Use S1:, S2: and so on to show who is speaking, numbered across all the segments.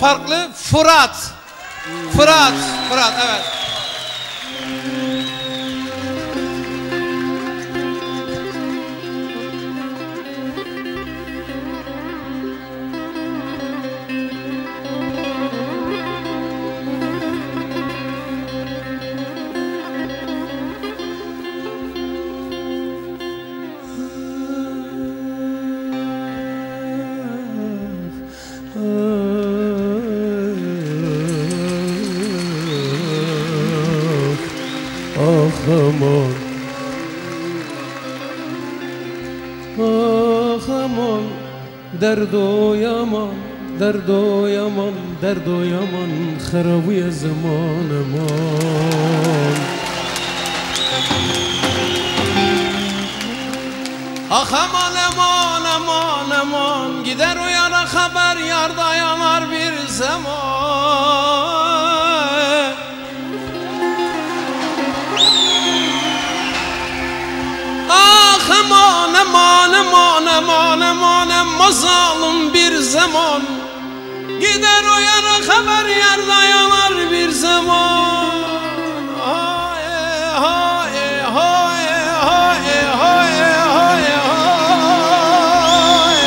S1: farklı. Fırat. Fırat evet.
S2: Aman, ah aman, derdo yaman, derdo yaman, derdo yaman, harabuya zaman aman.
S1: Ah aman aman aman aman, gider o yana haber yarda yanar bir zaman. Aman aman aman aman aman aman zalim bir zaman, gider o yana haber yarda yanar bir zaman. Hay hay hay hay hay hay hay.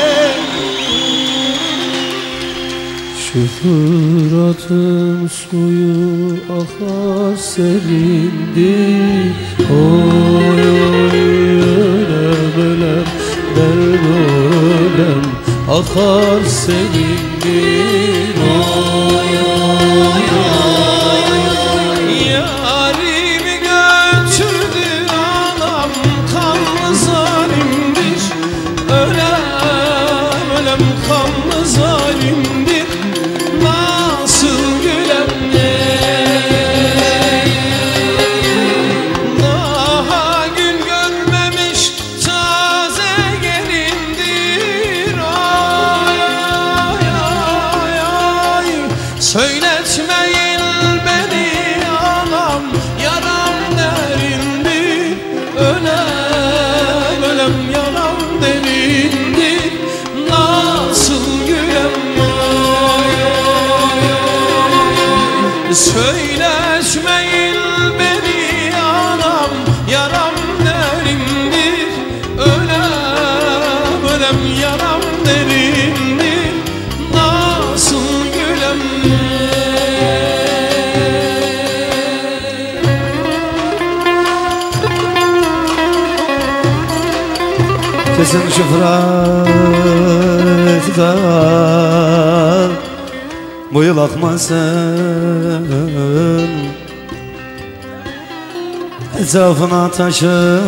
S2: Şu fıratın suyu akar serindi. Oy ölem ölem derd ölem akar senindir. Oy oy oy
S1: yarimi götürdü anam, kanlı zalimdir. Ölem ölem kanlı zalimdir. Nasıl gülem söyletmeyin beni anam, yaram derindir. Ölem ölem yaram derindir. Nasıl gülem söyletmeyin beni anam, yaram derindir. Ölem ölem yaram derindir. Nasıl gülem.
S2: Kesin şu fıratta bu yıl akmasın, etrafına taşın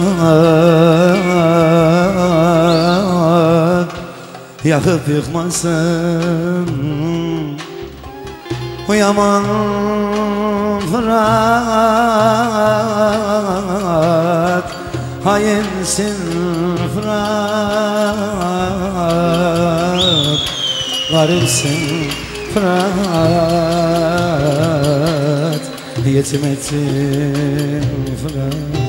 S2: yakıp yıkmasın. O yaman Fırat, hainsin Fırat, garipsin Fırat, yetim ettin Fırat.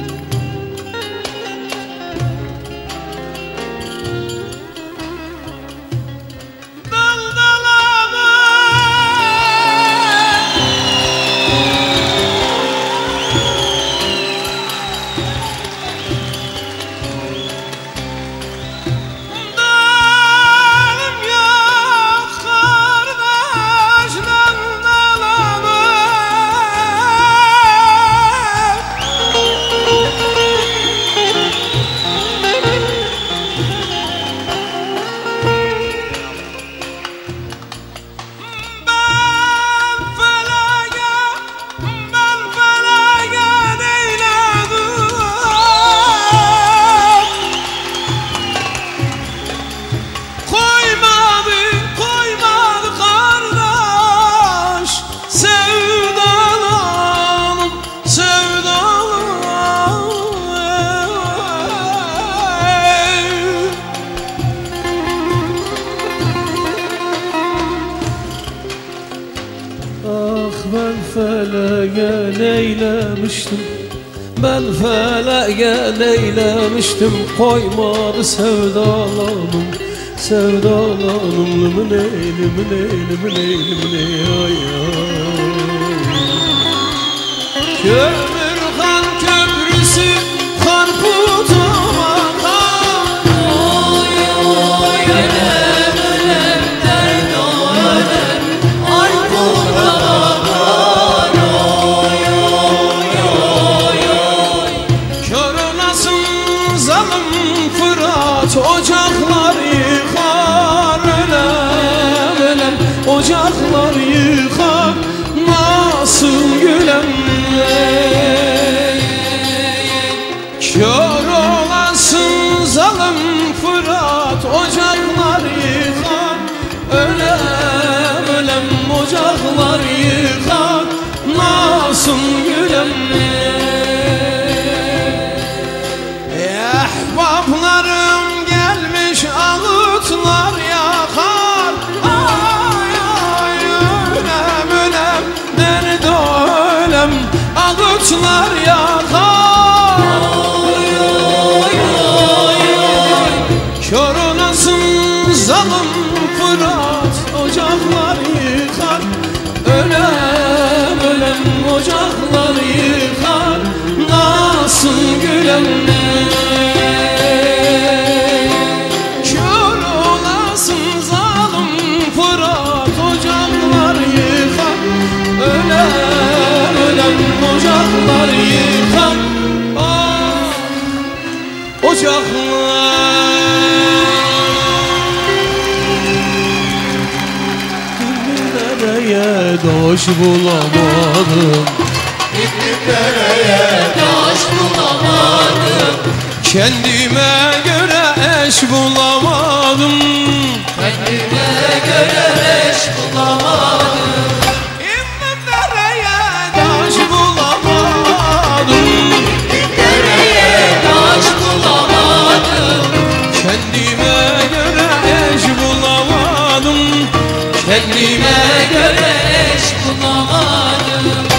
S2: Ben feleğe neylemiştim, ben feleğe neylemiştim, koymadı sevdalanım, sevdalanım lımne lımne lımne lımne ay ay.
S1: Kömürhan köprüsü Harput'a bakar.
S3: Oy oy ölem ölem dert o ölem Harput'a bakar. Oy oy oy oy.
S1: Kör olasın zalim Fırat, ocaklar yıkar. Ölem ölem ocaklar yıkar. Nasıl gülem kör olasın zalim Fırat, ocaklar yıkar. Ölem ölem ocaklar yıkar. Nasıl gülem ahbaplarım gelmiş ağıtlar yakar. Ay ay ölem ölem nerede ölem ağıtlar yakar.
S3: Oy oy oy oy.
S1: Kör olasın zalim Fırat, ocaklar yıkar. Ölem ölem ocaklar yıkar. Nasıl gülem kör olasın zalim Fırat, ocaklar yıkar. Ölem ölem ocaklar yıkar. Ah, ocaklar.
S2: Nereye doş bulamadım,
S3: Dereye taş bulamadım.
S1: Kendime göre eş bulamadım.
S3: Kendime göre eş bulamadım.
S1: Dereye taş bulamadım.
S3: Dereye taş bulamadım.
S1: Kendime göre eş bulamadım. Kendime göre
S3: eş bulamadım.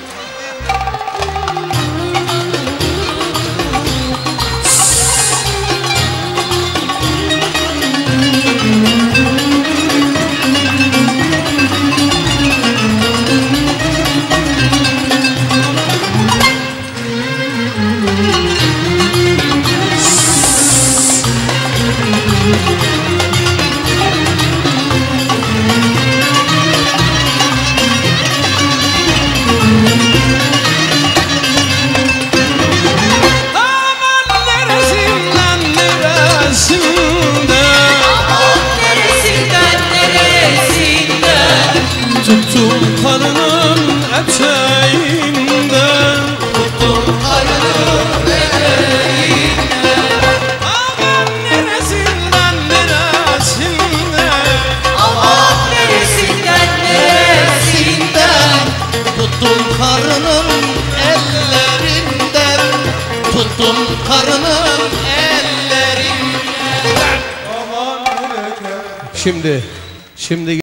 S1: aman neresinden neresinden
S3: Aman neresinden neresinden
S1: tuttum karının eteğinden.
S3: tuttum karnım eteğinden.
S1: Aman neresinden neresinden
S3: Aman neresinden neresinden
S4: Tuttum karının ellerinden, tuttum karının ellerinden.
S1: Şimdi